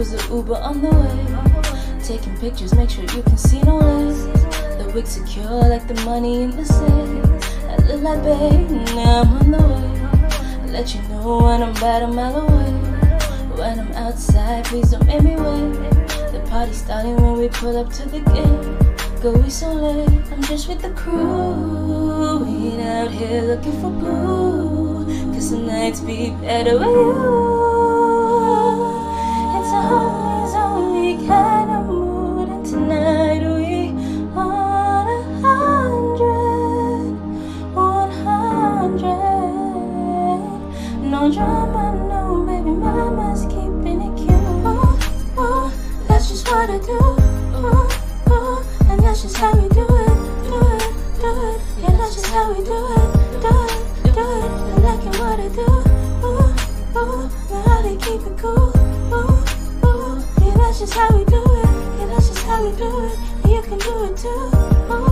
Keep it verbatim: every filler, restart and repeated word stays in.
cause the Uber on the way. Taking pictures, make sure you can see no less. The wig secure like the money in the safe. I look like babe, now I'm on the way. I let you know when I'm about a mile away. When I'm outside, please don't make me wait. The party's starting when we pull up to the gate. Go, we so late, I'm just with the crew. We ain't out here looking for boo, cause the nights be better with you. It's a homies only kind of mood, and tonight we on a hundred, one hundred. No drama, no baby mama's keeping it cute. Oh, oh, that's just what I do. Oh, oh, and that's just how we do it, do it, do it. Yeah, that's just how we do it, do it, do it. I like it what I do. Oh, oh, know how they keep it cool. Oh, oh, yeah, that's just how we do it. Yeah, that's just how we do it. And you can do it too. Oh.